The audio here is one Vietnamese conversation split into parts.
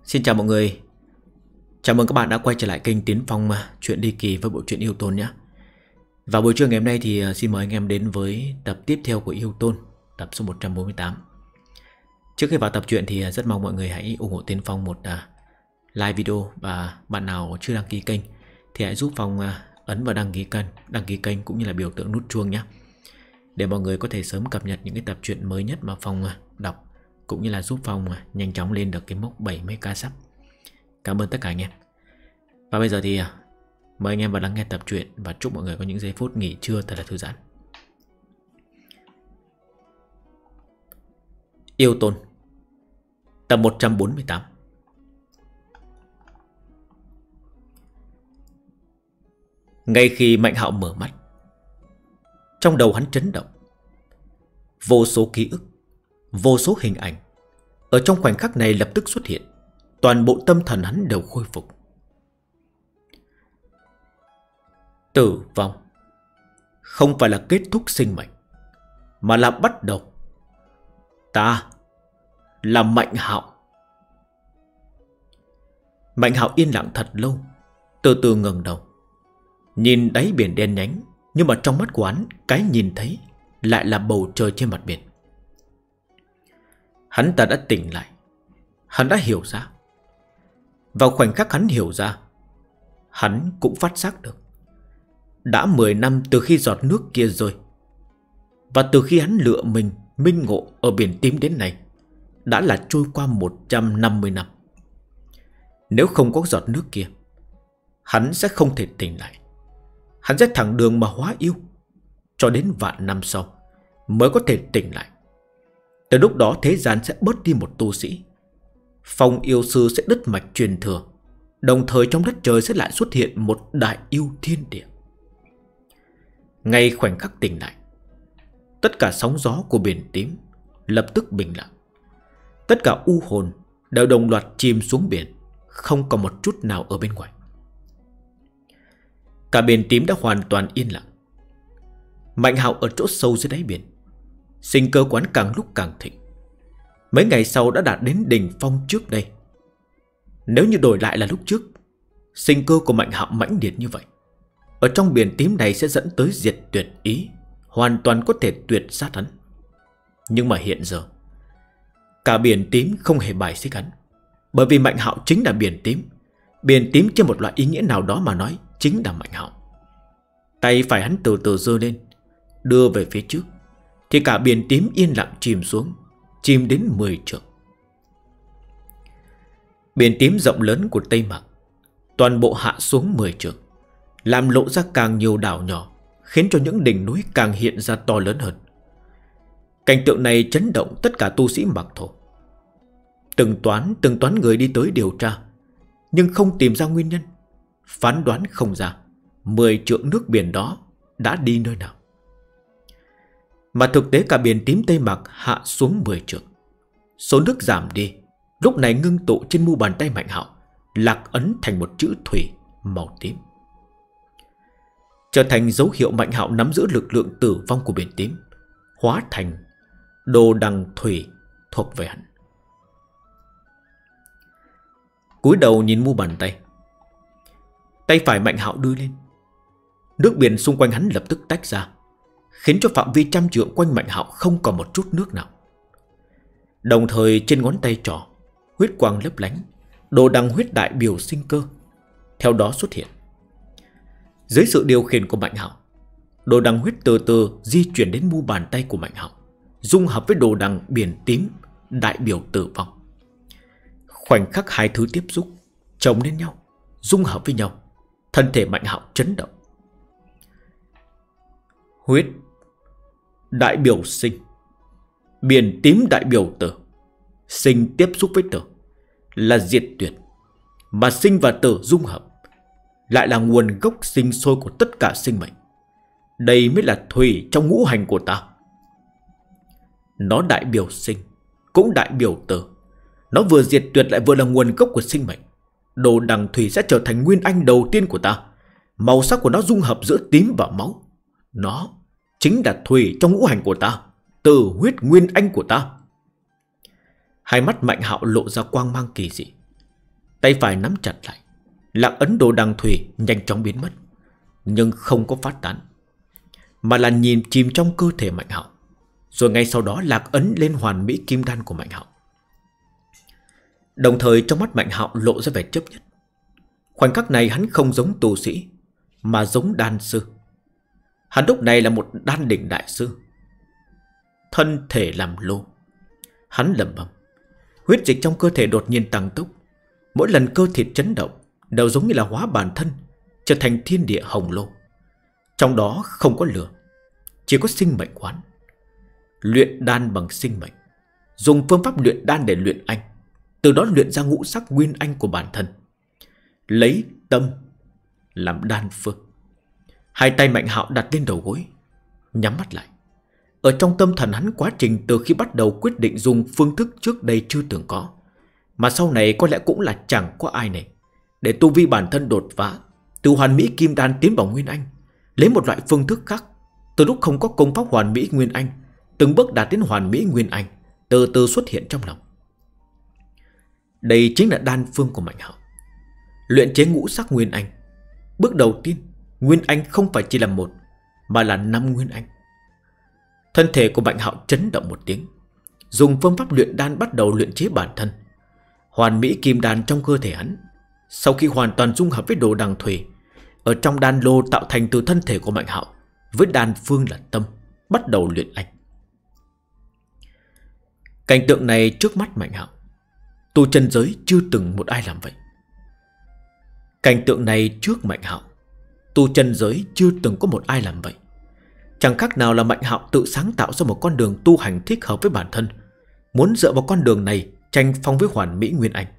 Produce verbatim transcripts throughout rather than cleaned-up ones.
Xin chào mọi người. Chào mừng các bạn đã quay trở lại kênh Tiến Phong Chuyện Ly Kỳ với bộ truyện Yêu Tôn nhé. Và buổi trưa ngày hôm nay thì xin mời anh em đến với tập tiếp theo của Yêu Tôn, tập số một trăm bốn mươi tám. Trước khi vào tập truyện thì rất mong mọi người hãy ủng hộ Tiến Phong một like video. Và bạn nào chưa đăng ký kênh thì hãy giúp Phong ấn vào đăng ký kênh, đăng ký kênh cũng như là biểu tượng nút chuông nhé, để mọi người có thể sớm cập nhật những cái tập truyện mới nhất mà Phong đọc, cũng như là giúp Phong nhanh chóng lên được cái mốc bảy mươi k sub. Cảm ơn tất cả anh em. Và bây giờ thì mời anh em vào lắng nghe tập truyện và chúc mọi người có những giây phút nghỉ trưa thật là thư giãn. Yêu Tôn, tập một trăm bốn mươi tám. Ngay khi Mạnh Hạo mở mắt, trong đầu hắn chấn động. Vô số ký ức, vô số hình ảnh ở trong khoảnh khắc này lập tức xuất hiện. Toàn bộ tâm thần hắn đều khôi phục. Tử vong không phải là kết thúc sinh mệnh, mà là bắt đầu. Ta là Mạnh Hạo. Mạnh Hạo yên lặng thật lâu, từ từ ngẩng đầu, nhìn đáy biển đen nhánh, nhưng mà trong mắt của hắn, cái nhìn thấy lại là bầu trời trên mặt biển. Hắn ta đã tỉnh lại. Hắn đã hiểu ra. Vào khoảnh khắc hắn hiểu ra, hắn cũng phát giác được. Đã mười năm từ khi giọt nước kia rơi, và từ khi hắn lựa mình minh ngộ ở biển tím đến nay, đã là trôi qua một trăm năm mươi năm. Nếu không có giọt nước kia, hắn sẽ không thể tỉnh lại. Hắn sẽ thẳng đường mà hóa yêu, cho đến vạn năm sau mới có thể tỉnh lại. Từ lúc đó thế gian sẽ bớt đi một tu sĩ. Phong yêu sư sẽ đứt mạch truyền thừa. Đồng thời trong đất trời sẽ lại xuất hiện một đại yêu thiên địa. Ngay khoảnh khắc tỉnh lại, tất cả sóng gió của biển tím lập tức bình lặng. Tất cả u hồn đều đồng loạt chìm xuống biển, không còn một chút nào ở bên ngoài. Cả biển tím đã hoàn toàn yên lặng. Mạnh Hạo ở chỗ sâu dưới đáy biển, sinh cơ quán càng lúc càng thịnh. Mấy ngày sau đã đạt đến đỉnh phong trước đây. Nếu như đổi lại là lúc trước, sinh cơ của Mạnh Hạo mãnh liệt như vậy, ở trong biển tím này sẽ dẫn tới diệt tuyệt ý, hoàn toàn có thể tuyệt sát hắn. Nhưng mà hiện giờ, cả biển tím không hề bài xích hắn, bởi vì Mạnh Hạo chính là biển tím. Biển tím trên một loại ý nghĩa nào đó mà nói chính là Mạnh Hạo. Tay phải hắn từ từ giơ lên, đưa về phía trước, thì cả biển tím yên lặng chìm xuống, chìm đến mười trượng. Biển tím rộng lớn của Tây Mạc toàn bộ hạ xuống mười trượng, làm lộ ra càng nhiều đảo nhỏ, khiến cho những đỉnh núi càng hiện ra to lớn hơn. Cảnh tượng này chấn động tất cả tu sĩ Mạc Thổ. Từng toán từng toán người đi tới điều tra, nhưng không tìm ra nguyên nhân. Phán đoán không ra mười trượng nước biển đó đã đi nơi nào. Mà thực tế cả biển tím Tây Mạc hạ xuống mười trượng. Số nước giảm đi, lúc này ngưng tụ trên mu bàn tay Mạnh Hạo, lạc ấn thành một chữ thủy màu tím, trở thành dấu hiệu Mạnh Hạo nắm giữ lực lượng tử vong của biển tím, hóa thành đồ đằng thủy thuộc về hắn. Cúi đầu nhìn mu bàn tay, tay phải Mạnh Hạo đưa lên, nước biển xung quanh hắn lập tức tách ra, khiến cho phạm vi trăm trượng quanh Mạnh Hạo không còn một chút nước nào. Đồng thời trên ngón tay trỏ, huyết quang lấp lánh, đồ đằng huyết đại biểu sinh cơ theo đó xuất hiện. Dưới sự điều khiển của Mạnh Hạo, đồ đằng huyết từ từ di chuyển đến mu bàn tay của Mạnh Hạo, dung hợp với đồ đằng biển tím đại biểu tử vong. Khoảnh khắc hai thứ tiếp xúc, chồng lên nhau, dung hợp với nhau, thân thể Mạnh Hạo chấn động. Huyết đại biểu sinh, biển tím đại biểu tử. Sinh tiếp xúc với tử là diệt tuyệt, mà sinh và tử dung hợp lại là nguồn gốc sinh sôi của tất cả sinh mệnh. Đây mới là thủy trong ngũ hành của ta. Nó đại biểu sinh, cũng đại biểu tử. Nó vừa diệt tuyệt lại vừa là nguồn gốc của sinh mệnh. Đồ đằng thủy sẽ trở thành nguyên anh đầu tiên của ta. Màu sắc của nó dung hợp giữa tím và máu. Nó chính là thủy trong ngũ hành của ta, tử huyết nguyên anh của ta. Hai mắt Mạnh Hạo lộ ra quang mang kỳ dị. Tay phải nắm chặt lại. Lạc ấn đồ đằng thủy nhanh chóng biến mất, nhưng không có phát tán, mà là nhìn chìm trong cơ thể Mạnh Hạo. Rồi ngay sau đó lạc ấn lên hoàn mỹ kim đan của Mạnh Hạo. Đồng thời trong mắt Mạnh Hạo lộ ra vẻ chấp nhất. Khoảnh khắc này hắn không giống tu sĩ, mà giống đan sư. Hắn lúc này là một đan đỉnh đại sư. Thân thể làm lô. Hắn lẩm bẩm. Huyết dịch trong cơ thể đột nhiên tăng tốc. Mỗi lần cơ thịt chấn động đều giống như là hóa bản thân, trở thành thiên địa hồng lô. Trong đó không có lửa, chỉ có sinh mệnh quán. Luyện đan bằng sinh mệnh, dùng phương pháp luyện đan để luyện anh, từ đó luyện ra ngũ sắc nguyên anh của bản thân. Lấy tâm làm đan phương. Hai tay Mạnh Hạo đặt lên đầu gối, nhắm mắt lại. Ở trong tâm thần hắn, quá trình từ khi bắt đầu quyết định dùng phương thức trước đây chưa từng có, mà sau này có lẽ cũng là chẳng có ai này, để tu vi bản thân đột phá từ hoàn mỹ kim đan tiến vào nguyên anh, lấy một loại phương thức khác. Từ lúc không có công pháp hoàn mỹ nguyên anh, từng bước đạt đến hoàn mỹ nguyên anh, từ từ xuất hiện trong lòng. Đây chính là đan phương của Mạnh Hạo. Luyện chế ngũ sắc nguyên anh. Bước đầu tiên, nguyên anh không phải chỉ là một, mà là năm nguyên anh. Thân thể của Mạnh Hạo chấn động một tiếng, dùng phương pháp luyện đan bắt đầu luyện chế bản thân. Hoàn mỹ kim đan trong cơ thể hắn, sau khi hoàn toàn dung hợp với đồ đằng thủy, ở trong đan lô tạo thành từ thân thể của Mạnh Hạo với đan phương là tâm, bắt đầu luyện anh. Cảnh tượng này trước mắt Mạnh Hạo, tu chân giới chưa từng một ai làm vậy. Cảnh tượng này trước Mạnh Hạo, tu chân giới chưa từng có một ai làm vậy. Chẳng khác nào là Mạnh Hạo tự sáng tạo ra một con đường tu hành thích hợp với bản thân, muốn dựa vào con đường này tranh phong với hoàn mỹ nguyên anh.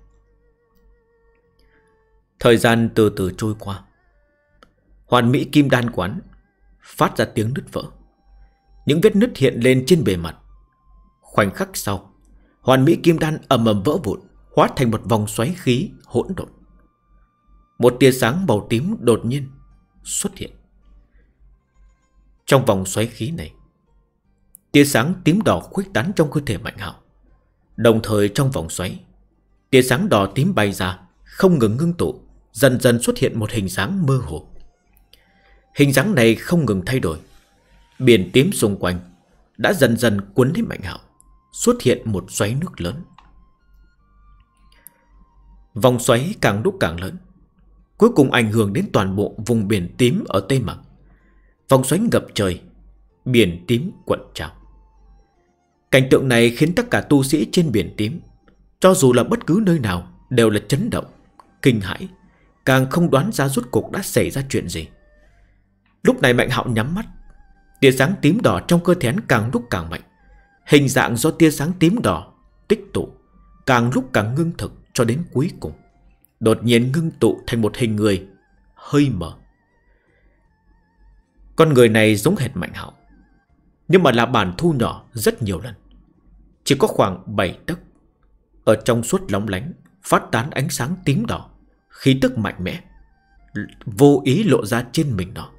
Thời gian từ từ trôi qua. Hoàn mỹ kim đan quán phát ra tiếng nứt vỡ. Những vết nứt hiện lên trên bề mặt. Khoảnh khắc sau, hoàn mỹ kim đan ầm ầm vỡ vụn, hóa thành một vòng xoáy khí hỗn độn. Một tia sáng màu tím đột nhiên xuất hiện. Trong vòng xoáy khí này, tia sáng tím đỏ khuếch tán trong cơ thể Mạnh Hạo. Đồng thời trong vòng xoáy, tia sáng đỏ tím bay ra, không ngừng ngưng tụ, dần dần xuất hiện một hình dáng mơ hồ. Hình dáng này không ngừng thay đổi. Biển tím xung quanh đã dần dần cuốn lấy Mạnh Hạo, xuất hiện một xoáy nước lớn. Vòng xoáy càng lúc càng lớn, cuối cùng ảnh hưởng đến toàn bộ vùng biển tím ở Tây Mạc. Vòng xoáy ngập trời, biển tím cuộn trào. Cảnh tượng này khiến tất cả tu sĩ trên biển tím, cho dù là bất cứ nơi nào, đều là chấn động, kinh hãi, càng không đoán ra rốt cuộc đã xảy ra chuyện gì. Lúc này Mạnh Hạo nhắm mắt, tia sáng tím đỏ trong cơ thể hắn càng lúc càng mạnh. Hình dạng do tia sáng tím đỏ tích tụ càng lúc càng ngưng thực, cho đến cuối cùng đột nhiên ngưng tụ thành một hình người hơi mờ. Con người này giống hệt Mạnh Hạo, nhưng mà là bản thu nhỏ rất nhiều lần, chỉ có khoảng bảy tấc. Ở trong suốt lóng lánh, phát tán ánh sáng tím đỏ, khí tức mạnh mẽ vô ý lộ ra trên mình nó.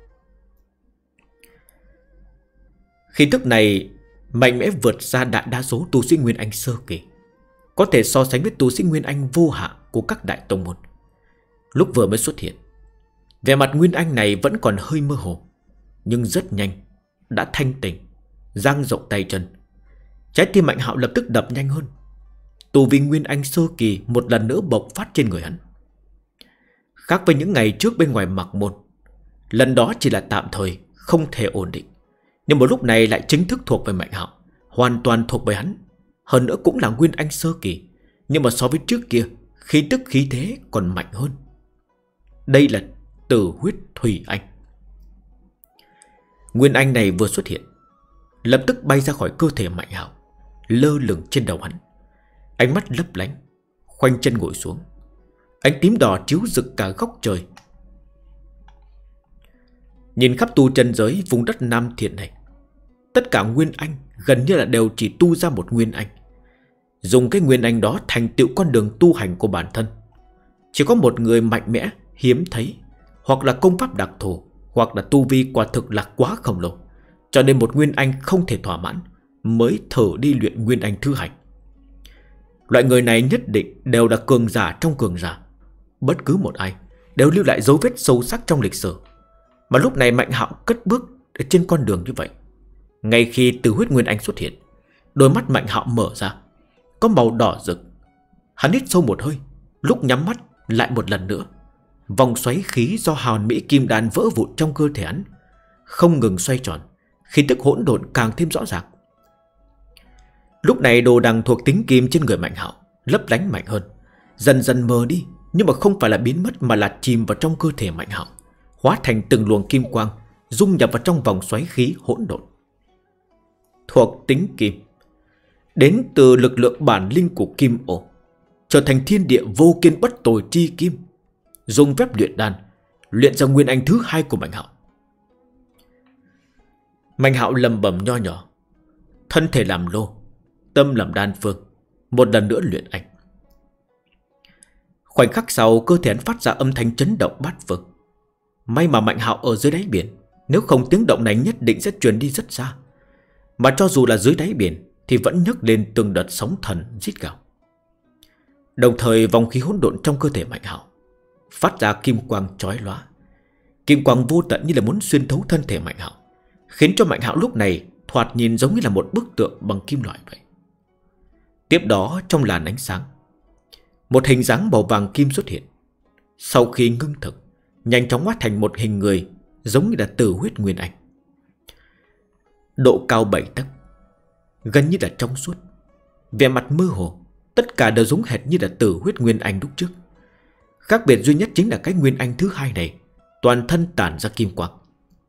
Khí tức này mạnh mẽ vượt xa đại đa số tu sĩ Nguyên Anh sơ kỳ, có thể so sánh với tu sĩ Nguyên Anh vô hạ của các đại tông môn. Lúc vừa mới xuất hiện, vẻ mặt Nguyên Anh này vẫn còn hơi mơ hồ, nhưng rất nhanh đã thanh tỉnh, dang rộng tay chân. Trái tim Mạnh Hạo lập tức đập nhanh hơn. Tu vi Nguyên Anh sơ kỳ một lần nữa bộc phát trên người hắn. Khác với những ngày trước bên ngoài Mạc Môn, lần đó chỉ là tạm thời, không thể ổn định, nhưng một lúc này lại chính thức thuộc về Mạnh Hạo, hoàn toàn thuộc về hắn. Hơn nữa cũng là Nguyên Anh sơ kỳ, nhưng mà so với trước kia, khí tức khí thế còn mạnh hơn. Đây là Tử huyết Thủy Anh. Nguyên Anh này vừa xuất hiện, lập tức bay ra khỏi cơ thể Mạnh Hạo, lơ lửng trên đầu hắn. Ánh mắt lấp lánh, khoanh chân ngồi xuống. Ánh tím đỏ chiếu rực cả góc trời. Nhìn khắp tu chân giới vùng đất Nam Thiện này, tất cả Nguyên Anh gần như là đều chỉ tu ra một Nguyên Anh, dùng cái Nguyên Anh đó thành tựu con đường tu hành của bản thân. Chỉ có một người mạnh mẽ, hiếm thấy, hoặc là công pháp đặc thù, hoặc là tu vi quả thực là quá khổng lồ, cho nên một Nguyên Anh không thể thỏa mãn, mới thử đi luyện Nguyên Anh thứ hai. Loại người này nhất định đều là cường giả trong cường giả, bất cứ một ai đều lưu lại dấu vết sâu sắc trong lịch sử. Mà lúc này Mạnh Hạo cất bước ở trên con đường như vậy. Ngay khi Tử Huyết Nguyên Anh xuất hiện, đôi mắt Mạnh Hạo mở ra, có màu đỏ rực. Hắn hít sâu một hơi, lúc nhắm mắt lại một lần nữa. Vòng xoáy khí do hàn mỹ kim đan vỡ vụn trong cơ thể hắn không ngừng xoay tròn, khí tức hỗn độn càng thêm rõ ràng. Lúc này đồ đằng thuộc tính kim trên người Mạnh Hạo lấp lánh mạnh hơn, dần dần mờ đi, nhưng mà không phải là biến mất mà là chìm vào trong cơ thể Mạnh Hạo, hóa thành từng luồng kim quang, dung nhập vào trong vòng xoáy khí hỗn độn. Thuộc tính kim, đến từ lực lượng bản linh của kim ổ, trở thành thiên địa vô kiên bất tồi chi kim, dùng phép luyện đan luyện ra nguyên anh thứ hai của Mạnh Hạo. Mạnh Hạo lầm bầm nho nhỏ, thân thể làm lô, tâm làm đan phương, một lần nữa luyện anh. Khoảnh khắc sau, cơ thể hắn phát ra âm thanh chấn động bát phương. May mà Mạnh Hạo ở dưới đáy biển, nếu không tiếng động này nhất định sẽ truyền đi rất xa. Mà cho dù là dưới đáy biển thì vẫn nhấc lên từng đợt sóng thần rít gào. Đồng thời vòng khí hỗn độn trong cơ thể Mạnh Hạo phát ra kim quang chói lóa. Kim quang vô tận như là muốn xuyên thấu thân thể Mạnh Hạo, khiến cho Mạnh Hạo lúc này thoạt nhìn giống như là một bức tượng bằng kim loại vậy. Tiếp đó trong làn ánh sáng, một hình dáng màu vàng kim xuất hiện. Sau khi ngưng thực, nhanh chóng hóa thành một hình người giống như là Tử Huyết Nguyên Anh. Độ cao bảy tấc, gần như là trong suốt, vẻ mặt mơ hồ, tất cả đều giống hệt như là Tử Huyết Nguyên Anh lúc trước. Khác biệt duy nhất chính là cái Nguyên Anh thứ hai này toàn thân tản ra kim quang,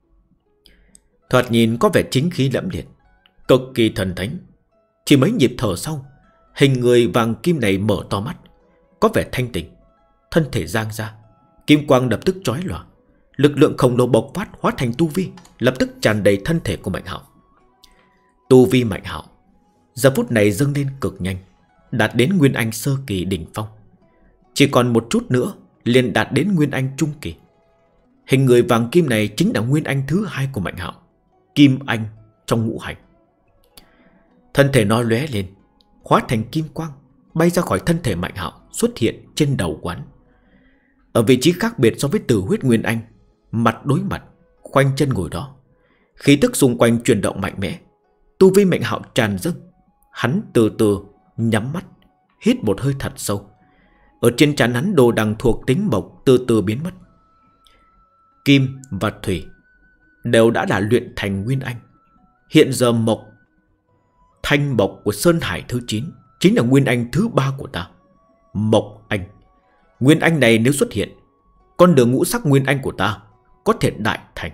thoạt nhìn có vẻ chính khí lẫm liệt, cực kỳ thần thánh. Chỉ mấy nhịp thở sau, hình người vàng kim này mở to mắt, có vẻ thanh tỉnh, thân thể giang ra, kim quang lập tức chói lòa. Lực lượng khổng lồ bộc phát hóa thành tu vi, lập tức tràn đầy thân thể của Mạnh Hạo. Tu vi Mạnh Hạo giờ phút này dâng lên cực nhanh, đạt đến Nguyên Anh sơ kỳ đỉnh phong. Chỉ còn một chút nữa liền đạt đến Nguyên Anh trung kỳ. Hình người vàng kim này chính là Nguyên Anh thứ hai của Mạnh Hạo, Kim Anh trong ngũ hành. Thân thể nó lóe lên, hóa thành kim quang, bay ra khỏi thân thể Mạnh Hạo, xuất hiện trên đầu quán. Ở vị trí khác biệt so với Tử Huyết Nguyên Anh, mặt đối mặt, khoanh chân ngồi đó. Khí tức xung quanh chuyển động mạnh mẽ, tu vi Mạnh Hạo tràn dâng. Hắn từ từ nhắm mắt, hít một hơi thật sâu. Ở trên trán hắn đồ đằng thuộc tính mộc từ từ biến mất. Kim và thủy đều đã đã luyện thành Nguyên Anh. Hiện giờ mộc, thanh mộc của Sơn Hải thứ chín chính là Nguyên Anh thứ ba của ta, Mộc Anh. Nguyên Anh này nếu xuất hiện, con đường ngũ sắc Nguyên Anh của ta có thể đại thành.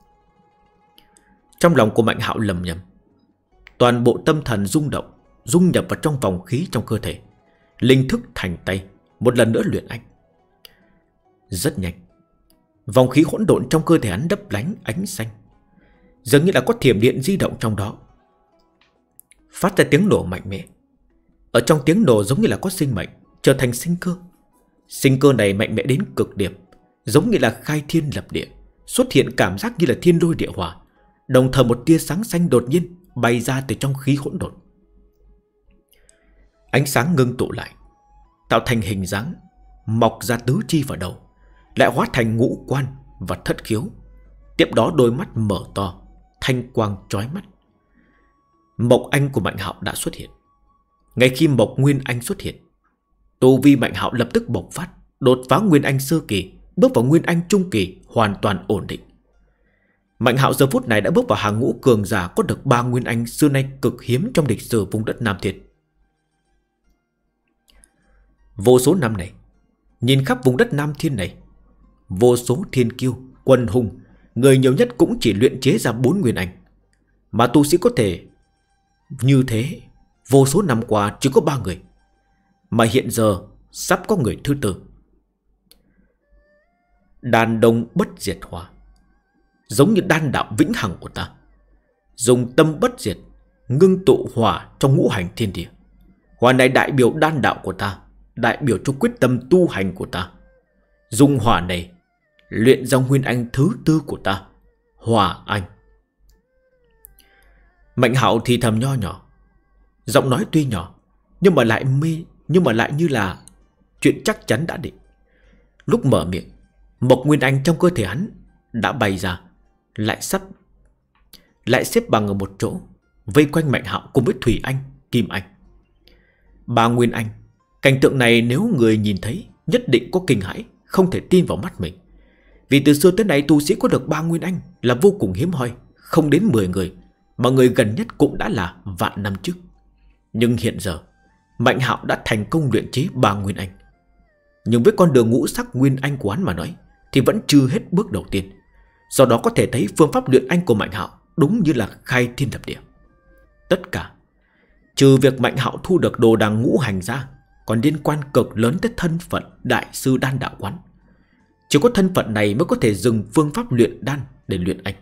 Trong lòng của Mạnh Hạo lầm nhầm, toàn bộ tâm thần rung động, dung nhập vào trong vòng khí trong cơ thể, linh thức thành tay, một lần nữa luyện anh. Rất nhanh, vòng khí hỗn độn trong cơ thể hắn đấp lánh ánh xanh, dường như là có thiểm điện di động trong đó, phát ra tiếng nổ mạnh mẽ. Ở trong tiếng nổ giống như là có sinh mệnh, trở thành sinh cơ. Sinh cơ này mạnh mẽ đến cực điểm, giống như là khai thiên lập địa, xuất hiện cảm giác như là thiên lôi địa hỏa. Đồng thời một tia sáng xanh đột nhiên bay ra từ trong khí hỗn độn. Ánh sáng ngưng tụ lại, tạo thành hình dáng, mọc ra tứ chi vào đầu, lại hóa thành ngũ quan và thất khiếu. Tiếp đó đôi mắt mở to, thanh quang chói mắt. Mộc Anh của Mạnh Hạo đã xuất hiện. Ngay khi Mộc Nguyên Anh xuất hiện, tu vi Mạnh Hạo lập tức bộc phát, đột phá Nguyên Anh sơ kỳ, bước vào Nguyên Anh trung kỳ, hoàn toàn ổn định. Mạnh Hạo giờ phút này đã bước vào hàng ngũ cường giả có được ba Nguyên Anh xưa nay cực hiếm trong lịch sử vùng đất Nam Thiên. Vô số năm này, nhìn khắp vùng đất Nam Thiên này, vô số thiên kiêu, quân hùng, người nhiều nhất cũng chỉ luyện chế ra bốn Nguyên Anh. Mà tu sĩ có thể như thế, vô số năm qua chỉ có ba người, mà hiện giờ sắp có người thứ tư. Đan đông bất diệt hỏa, giống như đan đạo vĩnh hằng của ta, dùng tâm bất diệt ngưng tụ hỏa trong ngũ hành thiên địa. Hỏa này đại biểu đan đạo của ta, đại biểu cho quyết tâm tu hành của ta. Dùng hỏa này luyện ra Nguyên Anh thứ tư của ta, Hỏa Anh. Mạnh Hạo thì thầm nho nhỏ, giọng nói tuy nhỏ nhưng mà lại mê, nhưng mà lại như là chuyện chắc chắn đã định. Lúc mở miệng, Mộc Nguyên Anh trong cơ thể hắn đã bay ra, lại sắp lại xếp bằng ở một chỗ, vây quanh Mạnh Hạo cùng với Thủy Anh, Kim Anh. Ba Nguyên Anh, cảnh tượng này nếu người nhìn thấy nhất định có kinh hãi, không thể tin vào mắt mình. Vì từ xưa tới nay tu sĩ có được ba Nguyên Anh là vô cùng hiếm hoi, không đến mười người, mà người gần nhất cũng đã là vạn năm trước. Nhưng hiện giờ Mạnh Hạo đã thành công luyện chế ba Nguyên Anh. Nhưng với con đường ngũ sắc Nguyên Anh của hắn mà nói thì vẫn chưa hết bước đầu tiên. Do đó có thể thấy phương pháp luyện anh của Mạnh Hạo đúng như là khai thiên lập địa. Tất cả trừ việc Mạnh Hạo thu được đồ đằng ngũ hành ra, còn liên quan cực lớn tới thân phận đại sư đan đạo quán. Chỉ có thân phận này mới có thể dừng phương pháp luyện đan để luyện anh.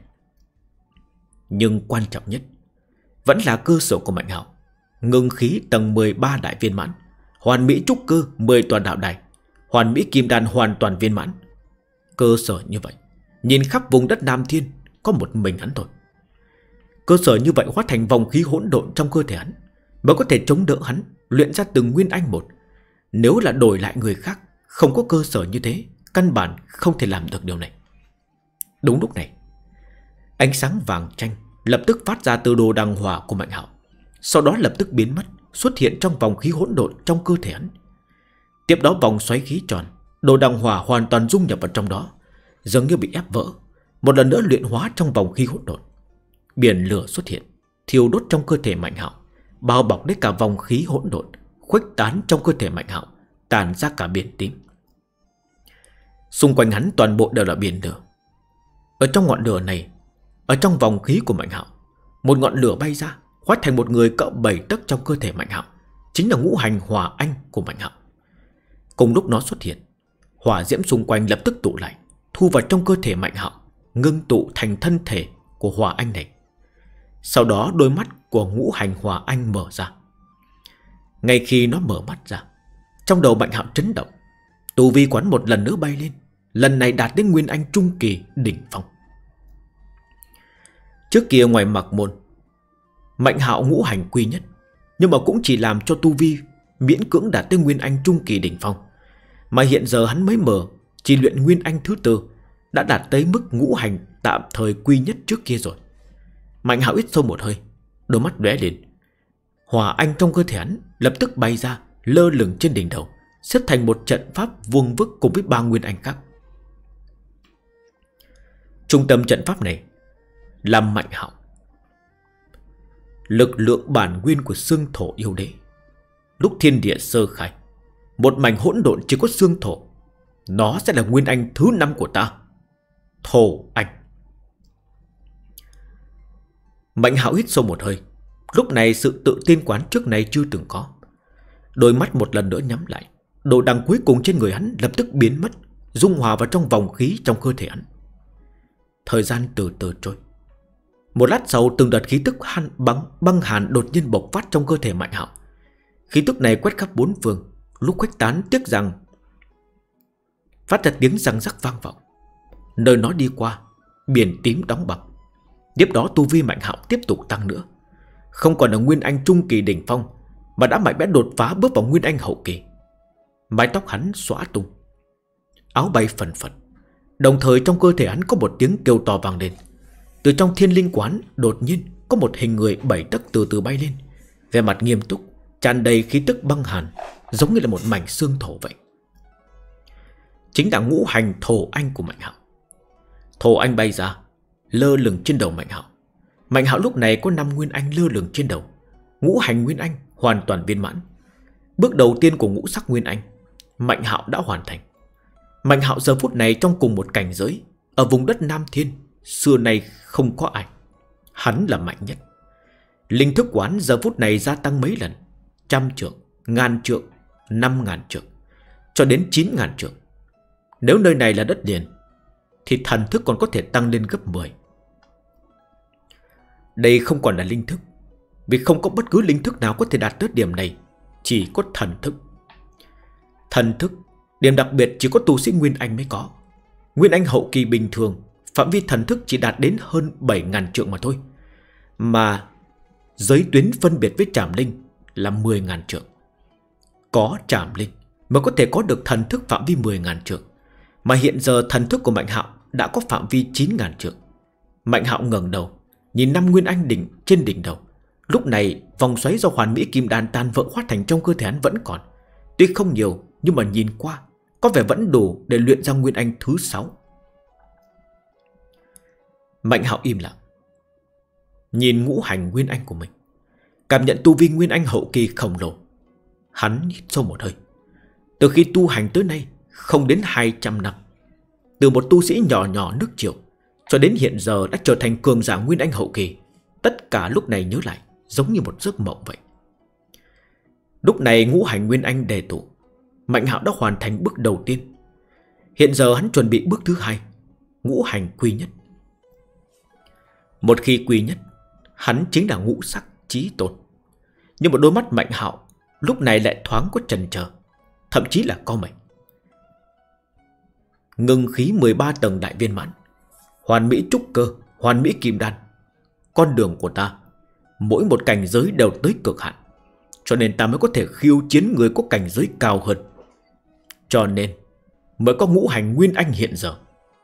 Nhưng quan trọng nhất vẫn là cơ sở của Mạnh Hạo. Ngưng khí tầng mười ba đại viên mãn, hoàn mỹ trúc cơ mười tòa đạo đài, hoàn mỹ kim đan hoàn toàn viên mãn. Cơ sở như vậy, nhìn khắp vùng đất Nam Thiên có một mình hắn thôi. Cơ sở như vậy hóa thành vòng khí hỗn độn trong cơ thể hắn, mới có thể chống đỡ hắn luyện ra từng Nguyên Anh một. Nếu là đổi lại người khác, không có cơ sở như thế, căn bản không thể làm được điều này. Đúng lúc này, ánh sáng vàng chanh lập tức phát ra từ đồ đằng hỏa của Mạnh Hạo, sau đó lập tức biến mất, xuất hiện trong vòng khí hỗn độn trong cơ thể hắn. Tiếp đó vòng xoáy khí tròn, đồ đằng hỏa hoàn toàn dung nhập vào trong đó, dường như bị ép vỡ, một lần nữa luyện hóa trong vòng khí hỗn độn. Biển lửa xuất hiện, thiêu đốt trong cơ thể Mạnh Hạo, bao bọc đến cả vòng khí hỗn độn, khuếch tán trong cơ thể Mạnh Hạo, tàn ra cả biển tím. Xung quanh hắn toàn bộ đều là biển lửa. Ở trong ngọn lửa này, ở trong vòng khí của Mạnh Hạo, một ngọn lửa bay ra, hóa thành một người cỡ bảy tấc trong cơ thể Mạnh Hạo, chính là ngũ hành hỏa anh của Mạnh Hạo. Cùng lúc nó xuất hiện, hỏa diễm xung quanh lập tức tụ lại, thu vào trong cơ thể Mạnh Hạo, ngưng tụ thành thân thể của hỏa anh này. Sau đó đôi mắt của ngũ hành hỏa anh mở ra. Ngay khi nó mở mắt ra, trong đầu Mạnh Hạo chấn động, tu vi quán một lần nữa bay lên, lần này đạt đến Nguyên Anh trung kỳ đỉnh phong. Trước kia ngoài Mạc Môn, Mạnh Hạo ngũ hành quy nhất, nhưng mà cũng chỉ làm cho tu vi miễn cưỡng đạt tới Nguyên Anh trung kỳ đỉnh phong. Mà hiện giờ hắn mới mở, chỉ luyện Nguyên Anh thứ tư, đã đạt tới mức ngũ hành tạm thời quy nhất trước kia rồi. Mạnh Hạo hít sâu một hơi, đôi mắt lóe lên. Hỏa anh trong cơ thể hắn lập tức bay ra, lơ lửng trên đỉnh đầu, xếp thành một trận pháp vuông vức cùng với ba Nguyên Anh khác. Trung tâm trận pháp này là Mạnh Hạo. Lực lượng bản nguyên của xương thổ yêu đế. Lúc thiên địa sơ khai, một mảnh hỗn độn chỉ có xương thổ, nó sẽ là Nguyên Anh thứ năm của ta, Thổ Anh. Mạnh Hạo hít sâu một hơi. Lúc này sự tự tin quán trước này chưa từng có. Đôi mắt một lần nữa nhắm lại, đồ đằng cuối cùng trên người hắn lập tức biến mất, dung hòa vào trong vòng khí trong cơ thể hắn. Thời gian từ từ trôi. Một lát sau, từng đợt khí tức hàn băng băng hàn đột nhiên bộc phát trong cơ thể Mạnh Hạo. Khí tức này quét khắp bốn phương, lúc khuếch tán tiếc rằng phát ra tiếng răng rắc vang vọng. Nơi nó đi qua, biển tím đóng băng. Tiếp đó tu vi Mạnh Hạo tiếp tục tăng nữa, không còn là Nguyên Anh trung kỳ đỉnh phong, mà đã mạnh mẽ đột phá bước vào Nguyên Anh hậu kỳ. Mái tóc hắn xõa tung, áo bay phần phật. Đồng thời trong cơ thể hắn có một tiếng kêu to vang lên. Từ trong thiên linh quán đột nhiên có một hình người bảy tấc từ từ bay lên, vẻ mặt nghiêm túc, tràn đầy khí tức băng hàn, giống như là một mảnh xương thổ vậy. Chính là ngũ hành thổ anh của Mạnh Hạo. Thổ anh bay ra, lơ lửng trên đầu Mạnh Hạo. Mạnh Hạo lúc này có năm Nguyên Anh lơ lửng trên đầu, ngũ hành Nguyên Anh hoàn toàn viên mãn. Bước đầu tiên của ngũ sắc Nguyên Anh, Mạnh Hạo đã hoàn thành. Mạnh Hạo giờ phút này trong cùng một cảnh giới, ở vùng đất Nam Thiên, xưa nay không có ai. Hắn là mạnh nhất. Linh thức quán giờ phút này gia tăng mấy lần, trăm trượng, ngàn trượng, năm ngàn trượng, cho đến chín ngàn trượng. Nếu nơi này là đất liền, thì thần thức còn có thể tăng lên gấp mười. Đây không còn là linh thức, vì không có bất cứ linh thức nào có thể đạt tới điểm này, chỉ có thần thức. Thần thức, điểm đặc biệt chỉ có tu sĩ Nguyên Anh mới có. Nguyên Anh hậu kỳ bình thường, phạm vi thần thức chỉ đạt đến hơn bảy ngàn trượng mà thôi. Mà giới tuyến phân biệt với Trảm Linh là mười ngàn trượng. Có Trảm Linh mới có thể có được thần thức phạm vi mười ngàn trượng. Mà hiện giờ thần thức của Mạnh Hạo đã có phạm vi chín ngàn trượng. Mạnh Hạo ngẩng đầu, nhìn năm nguyên anh đỉnh trên đỉnh đầu. Lúc này vòng xoáy do hoàn mỹ kim đan tan vỡ hóa thành trong cơ thể hắn vẫn còn. Tuy không nhiều, nhưng mà nhìn qua có vẻ vẫn đủ để luyện ra nguyên anh thứ sáu. Mạnh Hạo im lặng, nhìn ngũ hành nguyên anh của mình, cảm nhận tu vi nguyên anh hậu kỳ khổng lồ. Hắn hít sâu một hơi. Từ khi tu hành tới nay không đến hai trăm năm, từ một tu sĩ nhỏ nhỏ nước Triệu cho đến hiện giờ đã trở thành cường giả nguyên anh hậu kỳ. Tất cả lúc này nhớ lại giống như một giấc mộng vậy. Lúc này ngũ hành nguyên anh đề tụ, Mạnh Hạo đã hoàn thành bước đầu tiên. Hiện giờ hắn chuẩn bị bước thứ hai, ngũ hành quy nhất. Một khi quy nhất, hắn chính là ngũ sắc chí tôn. Nhưng một đôi mắt Mạnh Hạo lúc này lại thoáng có chần chờ, thậm chí là co mày. Ngưng khí mười ba tầng đại viên mãn, hoàn mỹ trúc cơ, hoàn mỹ kim đan. Con đường của ta, mỗi một cảnh giới đều tới cực hạn, cho nên ta mới có thể khiêu chiến người có cảnh giới cao hơn. Cho nên mới có ngũ hành nguyên anh hiện giờ.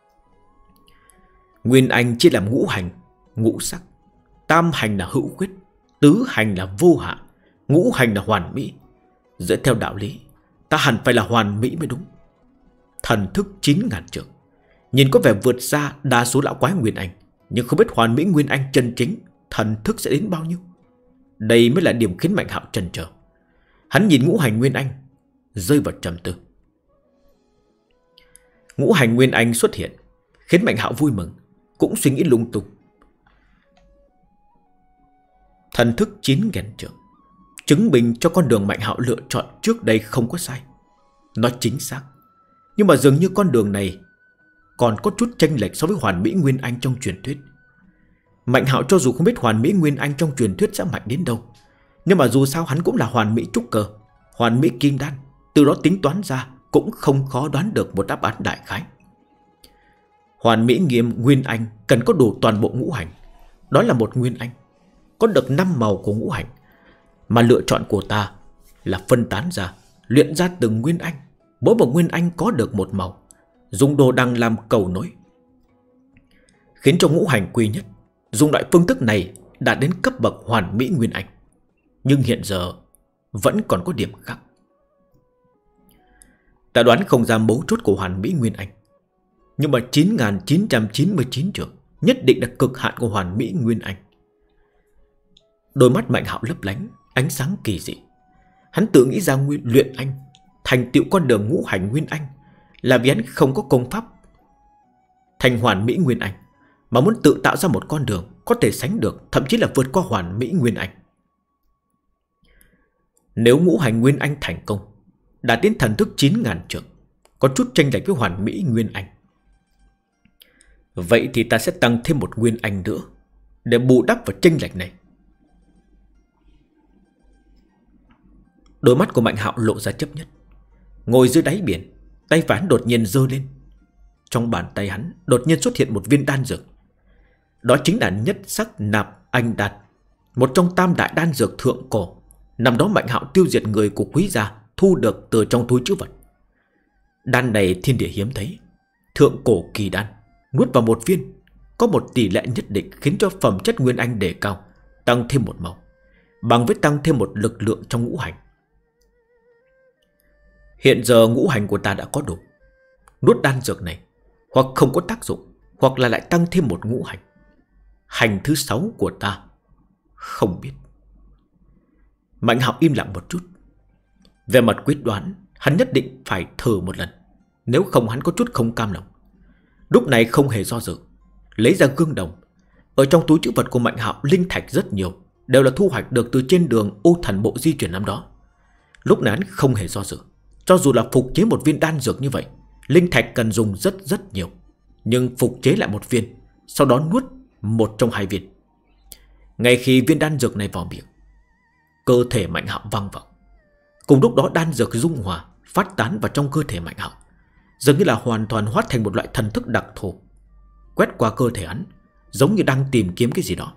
Nguyên anh chia làm ngũ hành, ngũ sắc. Tam hành là hữu khuyết, tứ hành là vô hạ, ngũ hành là hoàn mỹ. Dựa theo đạo lý, ta hẳn phải là hoàn mỹ mới đúng. Thần thức chín ngàn trượng, nhìn có vẻ vượt xa đa số lão quái nguyên anh, nhưng không biết hoàn mỹ nguyên anh chân chính thần thức sẽ đến bao nhiêu. Đây mới là điểm khiến Mạnh Hạo chần chờ. Hắn nhìn ngũ hành nguyên anh, rơi vào trầm tư. Ngũ hành nguyên anh xuất hiện khiến Mạnh Hạo vui mừng, cũng suy nghĩ lung tung. Thần thức chín ngàn trượng chứng minh cho con đường Mạnh Hạo lựa chọn trước đây không có sai. Nó chính xác. Nhưng mà dường như con đường này còn có chút chênh lệch so với hoàn mỹ nguyên anh trong truyền thuyết. Mạnh Hạo cho dù không biết hoàn mỹ nguyên anh trong truyền thuyết sẽ mạnh đến đâu, nhưng mà dù sao hắn cũng là hoàn mỹ trúc cơ, hoàn mỹ kim đan, từ đó tính toán ra cũng không khó đoán được một đáp án đại khái. Hoàn mỹ nghiêm nguyên anh cần có đủ toàn bộ ngũ hành. Đó là một nguyên anh có được năm màu của ngũ hành. Mà lựa chọn của ta là phân tán ra, luyện ra từng nguyên anh. Mỗi một nguyên anh có được một màu, dùng đồ đằng làm cầu nối, khiến cho ngũ hành quy nhất. Dùng loại phương thức này đạt đến cấp bậc hoàn mỹ nguyên anh. Nhưng hiện giờ vẫn còn có điểm khác. Ta đoán không ra mấu chốt của hoàn mỹ nguyên anh, nhưng mà chín nghìn chín trăm chín mươi chín trường nhất định là cực hạn của hoàn mỹ nguyên anh. Đôi mắt Mạnh Hạo lấp lánh ánh sáng kỳ dị. Hắn tự nghĩ ra nguyên luyện anh, thành tựu con đường ngũ hành nguyên anh là vì hắn không có công pháp thành hoàn mỹ nguyên anh, mà muốn tự tạo ra một con đường có thể sánh được, thậm chí là vượt qua hoàn mỹ nguyên anh. Nếu ngũ hành nguyên anh thành công, đã đến thần thức chín ngàn trượng, có chút chênh lệch với hoàn mỹ nguyên anh, vậy thì ta sẽ tăng thêm một nguyên anh nữa để bù đắp vào chênh lệch này. Đôi mắt của Mạnh Hạo lộ ra chấp nhất. Ngồi dưới đáy biển, tay phải hắn đột nhiên giơ lên. Trong bàn tay hắn đột nhiên xuất hiện một viên đan dược. Đó chính là nhất sắc nạp anh đan, một trong tam đại đan dược thượng cổ. Năm đó Mạnh Hạo tiêu diệt người của Quý gia, thu được từ trong túi trữ vật. Đan này thiên địa hiếm thấy, thượng cổ kỳ đan. Nuốt vào một viên, có một tỷ lệ nhất định khiến cho phẩm chất nguyên anh đề cao, tăng thêm một màu, bằng với tăng thêm một lực lượng trong ngũ hành. Hiện giờ ngũ hành của ta đã có đủ. Nuốt đan dược này hoặc không có tác dụng, hoặc là lại tăng thêm một ngũ hành. Hành thứ sáu của ta không biết. Mạnh Hạo im lặng một chút. Về mặt quyết đoán, hắn nhất định phải thử một lần, nếu không hắn có chút không cam lòng. Lúc này không hề do dự, lấy ra gương đồng. Ở trong túi trữ vật của Mạnh Hạo linh thạch rất nhiều, đều là thu hoạch được từ trên đường Ô Thần Bộ di chuyển năm đó. Lúc này hắn không hề do dự. Cho dù là phục chế một viên đan dược như vậy, linh thạch cần dùng rất rất nhiều, nhưng phục chế lại một viên, sau đó nuốt một trong hai viên. Ngay khi viên đan dược này vào miệng, cơ thể Mạnh Hạo văng vẳng. Cùng lúc đó đan dược dung hòa, phát tán vào trong cơ thể Mạnh Hạo, dường như là hoàn toàn hóa thành một loại thần thức đặc thù, quét qua cơ thể hắn, giống như đang tìm kiếm cái gì đó.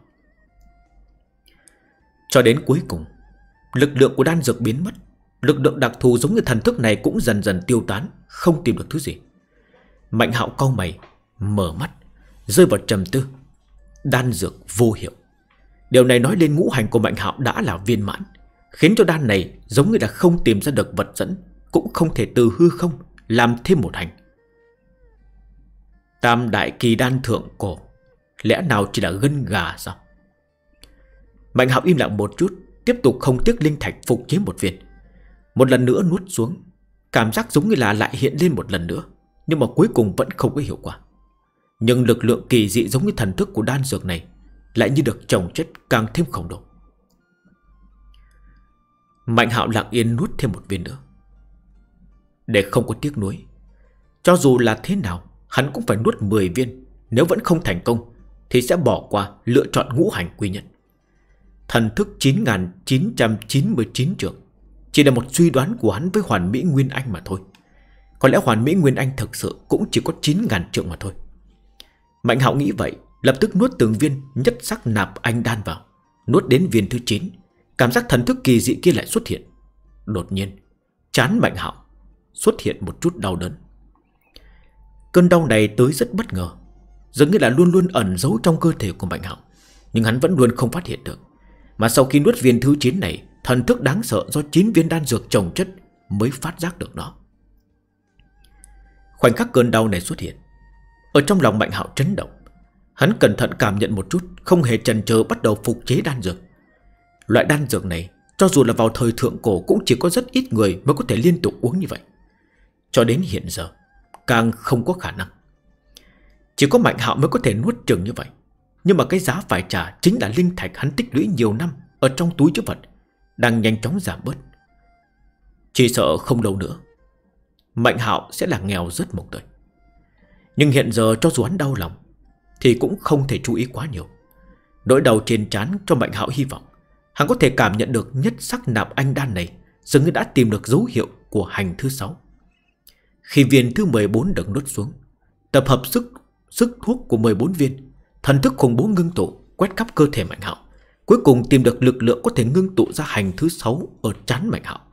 Cho đến cuối cùng, lực lượng của đan dược biến mất. Lực lượng đặc thù giống như thần thức này cũng dần dần tiêu tán, không tìm được thứ gì. Mạnh Hạo cau mày, mở mắt, rơi vào trầm tư. Đan dược vô hiệu. Điều này nói lên ngũ hành của Mạnh Hạo đã là viên mãn, khiến cho đan này giống như là không tìm ra được vật dẫn, cũng không thể từ hư không làm thêm một hành. Tam đại kỳ đan thượng cổ, lẽ nào chỉ là gân gà sao? Mạnh Hạo im lặng một chút, tiếp tục không tiếc linh thạch phục chế một viên. Một lần nữa nuốt xuống, cảm giác giống như là lại hiện lên một lần nữa, nhưng mà cuối cùng vẫn không có hiệu quả. Nhưng lực lượng kỳ dị giống như thần thức của đan dược này lại như được chồng chất càng thêm khổng lồ. Mạnh Hạo lặng yên nuốt thêm một viên nữa, để không có tiếc nuối. Cho dù là thế nào, hắn cũng phải nuốt mười viên. Nếu vẫn không thành công thì sẽ bỏ qua, lựa chọn ngũ hành quy nhất. Thần thức chín nghìn chín trăm chín mươi chín trượng chỉ là một suy đoán của hắn với Hoàn Mỹ Nguyên Anh mà thôi. Có lẽ Hoàn Mỹ Nguyên Anh thực sự cũng chỉ có chín nghìn trượng mà thôi. Mạnh Hạo nghĩ vậy, lập tức nuốt từng viên nhất sắc nạp anh đan vào. Nuốt đến viên thứ chín, cảm giác thần thức kỳ dị kia lại xuất hiện. Đột nhiên, trán Mạnh Hạo xuất hiện một chút đau đớn. Cơn đau này tới rất bất ngờ, dường như là luôn luôn ẩn giấu trong cơ thể của Mạnh Hạo, nhưng hắn vẫn luôn không phát hiện được. Mà sau khi nuốt viên thứ chín này, thần thức đáng sợ do chín viên đan dược chồng chất mới phát giác được nó. Khoảnh khắc cơn đau này xuất hiện, ở trong lòng Mạnh Hạo chấn động. Hắn cẩn thận cảm nhận một chút, không hề chần chờ bắt đầu phục chế đan dược. Loại đan dược này, cho dù là vào thời thượng cổ cũng chỉ có rất ít người mới có thể liên tục uống như vậy. Cho đến hiện giờ, càng không có khả năng. Chỉ có Mạnh Hạo mới có thể nuốt chừng như vậy. Nhưng mà cái giá phải trả chính là linh thạch hắn tích lũy nhiều năm ở trong túi trữ vật đang nhanh chóng giảm bớt. Chỉ sợ không lâu nữa Mạnh Hạo sẽ là nghèo rớt một đời. Nhưng hiện giờ cho dù hắn đau lòng thì cũng không thể chú ý quá nhiều. Nỗi đau trên trán cho Mạnh Hạo hy vọng hắn có thể cảm nhận được nhất sắc nạp anh đan này dường như đã tìm được dấu hiệu của hành thứ sáu. Khi viên thứ mười bốn được nuốt xuống, tập hợp sức sức thuốc của mười bốn viên, thần thức khủng bố ngưng tụ quét khắp cơ thể Mạnh Hạo, cuối cùng tìm được lực lượng có thể ngưng tụ ra hành thứ sáu ở trán Mạnh Hạo.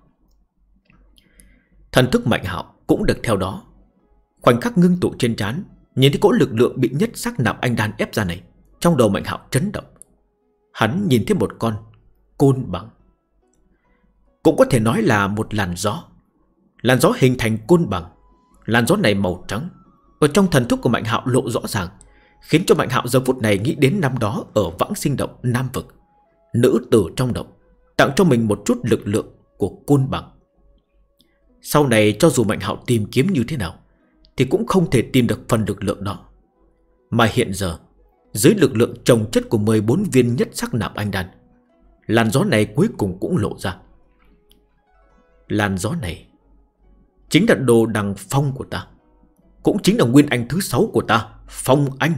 Thần thức Mạnh Hạo cũng được theo đó. Khoảnh khắc ngưng tụ trên trán, nhìn thấy cỗ lực lượng bị nhất sắc nạp anh đan ép ra này, trong đầu Mạnh Hạo chấn động. Hắn nhìn thấy một con côn bằng, cũng có thể nói là một làn gió. Làn gió hình thành côn bằng. Làn gió này màu trắng, ở trong thần thức của Mạnh Hạo lộ rõ ràng, khiến cho Mạnh Hạo giờ phút này nghĩ đến năm đó ở Vãng Sinh Động Nam Vực. Nữ tử trong động tặng cho mình một chút lực lượng của côn bằng. Sau này cho dù Mạnh Hạo tìm kiếm như thế nào thì cũng không thể tìm được phần lực lượng đó. Mà hiện giờ, dưới lực lượng chồng chất của mười bốn viên nhất sắc nạp anh đan, làn gió này cuối cùng cũng lộ ra. Làn gió này chính là đồ đằng phong của ta, cũng chính là nguyên anh thứ sáu của ta, Phong Anh.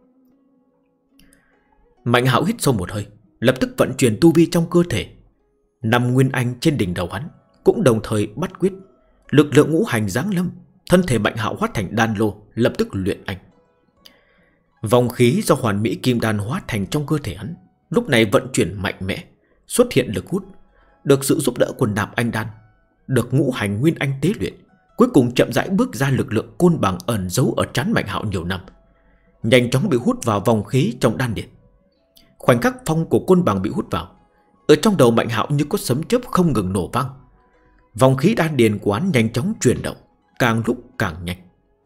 Mạnh Hạo hít sâu một hơi, lập tức vận chuyển tu vi trong cơ thể. Năm nguyên anh trên đỉnh đầu hắn cũng đồng thời bắt quyết. Lực lượng ngũ hành giáng lâm, thân thể Mạnh Hạo hóa thành đan lô, lập tức luyện anh. Vòng khí do hoàn mỹ kim đan hóa thành trong cơ thể hắn lúc này vận chuyển mạnh mẽ, xuất hiện lực hút. Được sự giúp đỡ của nạp anh đan, được ngũ hành nguyên anh tế luyện, cuối cùng chậm rãi bước ra lực lượng côn bằng ẩn giấu ở trán Mạnh Hạo nhiều năm, nhanh chóng bị hút vào vòng khí trong đan điền. Khoảnh khắc phong của côn bằng bị hút vào, ở trong đầu Mạnh Hạo như có sấm chớp không ngừng nổ vang. Vòng khí đan điền của hắn nhanh chóng chuyển động, càng lúc càng nhanh.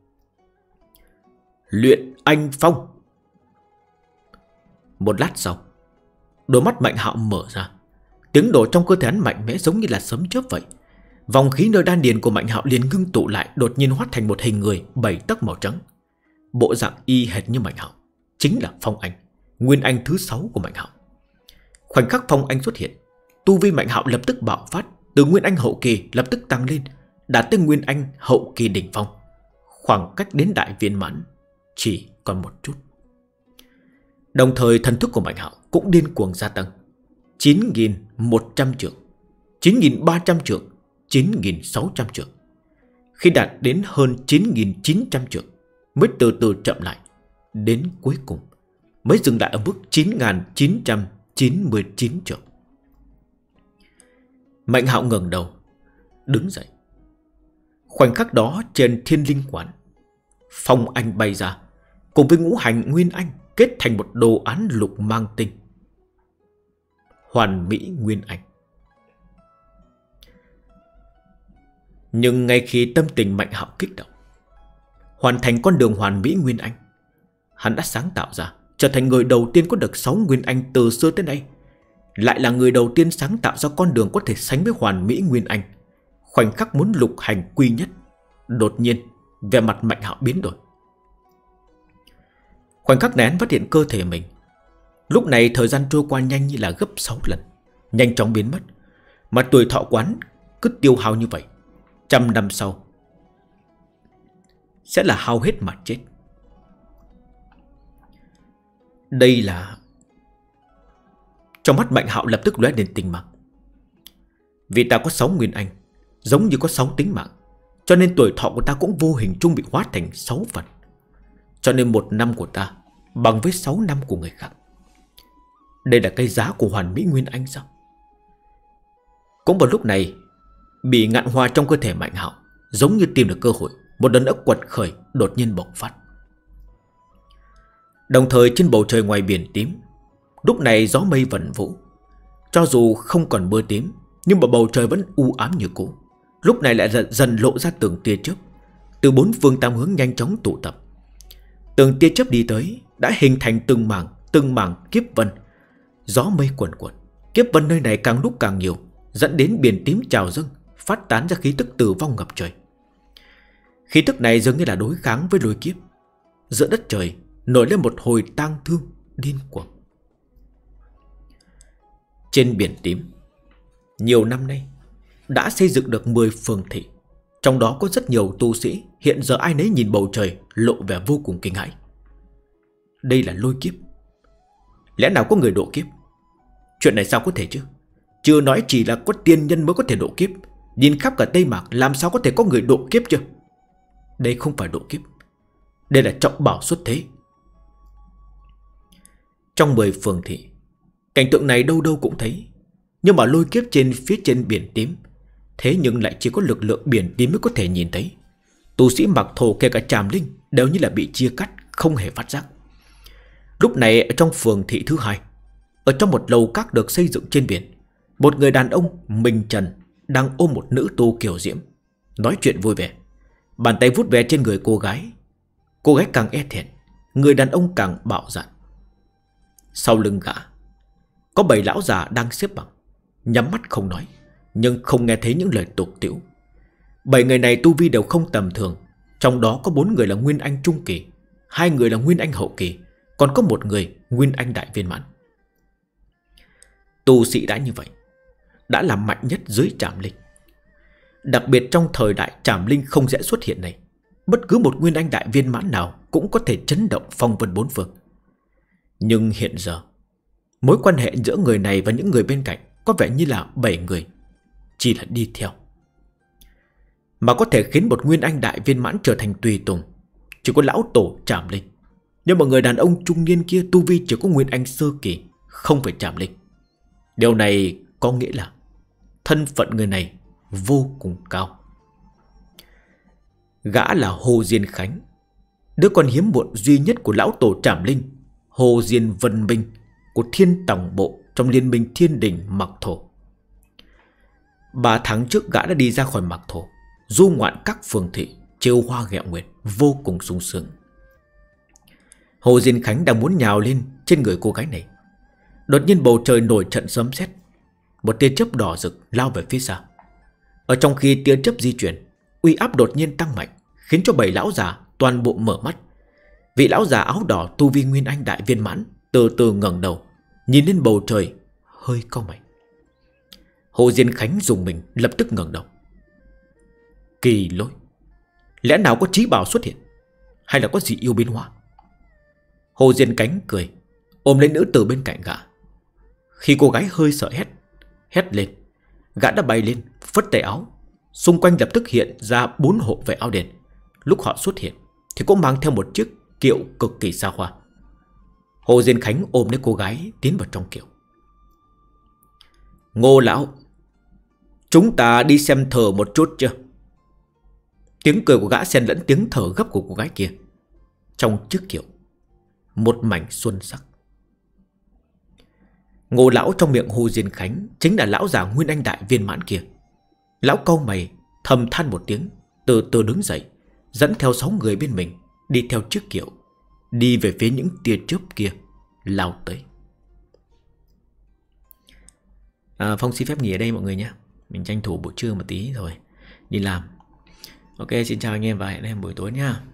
Luyện anh phong. Một lát sau, đôi mắt Mạnh Hạo mở ra, tiếng nổ trong cơ thể hắn mạnh mẽ giống như là sấm chớp vậy. Vòng khí nơi đan điền của Mạnh Hạo liền ngưng tụ lại, đột nhiên hóa thành một hình người bảy tấc màu trắng, bộ dạng y hệt như Mạnh Hạo, chính là Phong Anh, nguyên anh thứ sáu của Mạnh Hạo. Khoảnh khắc Phong Anh xuất hiện, tu vi Mạnh Hạo lập tức bạo phát, từ nguyên anh hậu kỳ lập tức tăng lên, đạt tới nguyên anh hậu kỳ đỉnh phong. Khoảng cách đến đại viên mãn chỉ còn một chút. Đồng thời thần thức của Mạnh Hạo cũng điên cuồng gia tăng, chín nghìn một trăm trượng, chín nghìn ba trăm trượng, chín nghìn sáu trăm trượng. Khi đạt đến hơn chín nghìn chín trăm trượng mới từ từ chậm lại, đến cuối cùng mới dừng lại ở mức chín nghìn chín trăm chín mươi chín trượng. Mạnh Hạo ngẩng đầu, đứng dậy. Khoảnh khắc đó trên Thiên Linh Quán, Phong anh bay ra, cùng với ngũ hành nguyên anh kết thành một đồ án lục mang tinh. Hoàn mỹ nguyên anh. Nhưng ngay khi tâm tình Mạnh Hạo kích động, hoàn thành con đường hoàn mỹ nguyên anh, hắn đã sáng tạo ra, trở thành người đầu tiên có được sáu nguyên anh từ xưa tới nay, lại là người đầu tiên sáng tạo ra con đường có thể sánh với hoàn mỹ nguyên anh. Khoảnh khắc muốn lục hành quy nhất, đột nhiên vẻ mặt Mạnh Hạo biến đổi. Khoảnh khắc này hắn phát hiện cơ thể mình lúc này thời gian trôi qua nhanh như là gấp sáu lần, nhanh chóng biến mất. Mà tuổi thọ quán cứ tiêu hao như vậy, trăm năm sau sẽ là hao hết mà chết. Đây là... Trong mắt Mạnh Hạo lập tức lóe lên tinh mang. Vì ta có sáu nguyên anh, giống như có sáu tính mạng, cho nên tuổi thọ của ta cũng vô hình chung bị hóa thành sáu phần. Cho nên một năm của ta bằng với sáu năm của người khác. Đây là cái giá của hoàn mỹ nguyên anh sao? Cũng vào lúc này, bị ngạn hoa trong cơ thể Mạnh Hạo giống như tìm được cơ hội, một lần nữa quật khởi đột nhiên bộc phát. Đồng thời trên bầu trời ngoài biển tím, lúc này gió mây vần vũ. Cho dù không còn mưa tím, nhưng mà bầu trời vẫn u ám như cũ. Lúc này lại dần, dần lộ ra từng tia chớp, từ bốn phương tám hướng nhanh chóng tụ tập. Từng tia chớp đi tới đã hình thành từng mảng, từng mảng kiếp vân. Gió mây cuồn cuộn, kiếp vân nơi này càng lúc càng nhiều, dẫn đến biển tím trào dâng, phát tán ra khí tức tử vong ngập trời. Khí tức này dường như là đối kháng với lôi kiếp. Giữa đất trời nổi lên một hồi tang thương điên cuồng. Trên biển tím, nhiều năm nay đã xây dựng được mười phường thị, trong đó có rất nhiều tu sĩ. Hiện giờ ai nấy nhìn bầu trời lộ vẻ vô cùng kinh hãi. Đây là lôi kiếp. Lẽ nào có người độ kiếp? Chuyện này sao có thể chứ? Chưa nói chỉ là có tiên nhân mới có thể độ kiếp. Nhìn khắp cả Tây Mạc làm sao có thể có người độ kiếp chứ? Đây không phải độ kiếp, đây là trọng bảo xuất thế. Trong mười phường thị, cảnh tượng này đâu đâu cũng thấy. Nhưng mà lôi kiếp trên phía trên biển tím, thế nhưng lại chỉ có lực lượng biển tím mới có thể nhìn thấy. Tu sĩ mặc thổ kể cả Trảm Linh đều như là bị chia cắt, không hề phát giác. Lúc này ở trong phường thị thứ hai, ở trong một lầu các được xây dựng trên biển, một người đàn ông mình trần đang ôm một nữ tu kiều diễm, nói chuyện vui vẻ. Bàn tay vuốt ve trên người cô gái. Cô gái càng e thẹn, người đàn ông càng bạo dạn. Sau lưng gã có bảy lão già đang xếp bằng, nhắm mắt không nói, nhưng không nghe thấy những lời tục tĩu. Bảy người này tu vi đều không tầm thường. Trong đó có bốn người là Nguyên Anh Trung Kỳ, hai người là Nguyên Anh Hậu Kỳ, còn có một người Nguyên Anh Đại Viên Mãn. Tu sĩ đã như vậy, đã là mạnh nhất dưới Trảm Linh. Đặc biệt trong thời đại Trảm Linh không dễ xuất hiện này, bất cứ một Nguyên Anh Đại Viên Mãn nào cũng có thể chấn động phong vân bốn phương. Nhưng hiện giờ, mối quan hệ giữa người này và những người bên cạnh có vẻ như là bảy người, chỉ là đi theo. Mà có thể khiến một Nguyên Anh Đại Viên Mãn trở thành tùy tùng chỉ có lão tổ Trảm Linh. Nhưng mà người đàn ông trung niên kia tu vi chỉ có Nguyên Anh Sơ Kỳ, không phải Trảm Linh. Điều này có nghĩa là thân phận người này vô cùng cao. Gã là Hồ Diên Khánh, đứa con hiếm muộn duy nhất của lão tổ Trảm Linh, Hồ Diên Vân Minh của Thiên Tòng Bộ trong liên minh Thiên Đình Mặc Thổ. Ba tháng trước gã đã đi ra khỏi Mặc Thổ, du ngoạn các phường thị, trêu hoa ghẹo nguyệt, vô cùng sung sướng. Hồ Diên Khánh đang muốn nhào lên trên người cô gái này. Đột nhiên bầu trời nổi trận sấm sét, một tia chớp đỏ rực lao về phía xa. Ở trong khi tia chớp di chuyển, uy áp đột nhiên tăng mạnh, khiến cho bảy lão già toàn bộ mở mắt. Vị lão già áo đỏ tu vi Nguyên Anh Đại Viên Mãn từ từ ngẩng đầu, nhìn lên bầu trời, hơi cau mày. Hồ Diên Khánh dùng mình lập tức ngẩng đầu. Kỳ lôi, lẽ nào có trí bảo xuất hiện, hay là có gì yêu biến hóa? Hồ Diên Khánh cười, ôm lấy nữ tử bên cạnh gã. Khi cô gái hơi sợ hét, hét lên, gã đã bay lên, phất tay áo. Xung quanh lập tức hiện ra bốn hộ vệ áo đen. Lúc họ xuất hiện thì cũng mang theo một chiếc kiệu cực kỳ xa hoa. Hồ Diên Khánh ôm lấy cô gái tiến vào trong kiệu. Ngô lão, chúng ta đi xem thờ một chút chưa? Tiếng cười của gã xen lẫn tiếng thở gấp của cô gái kia, trong chiếc kiệu, một mảnh xuân sắc. Ngô lão trong miệng Hồ Diên Khánh chính là lão già Nguyên Anh đại viên mãn kia. Lão cau mày thầm than một tiếng, từ từ đứng dậy, dẫn theo sáu người bên mình đi theo chiếc kiệu, đi về phía những tia chớp kia lao tới. à, Phong xin phép nghỉ ở đây mọi người nhé. Mình tranh thủ buổi trưa một tí rồi đi làm. Ok, xin chào anh em và hẹn em buổi tối nha.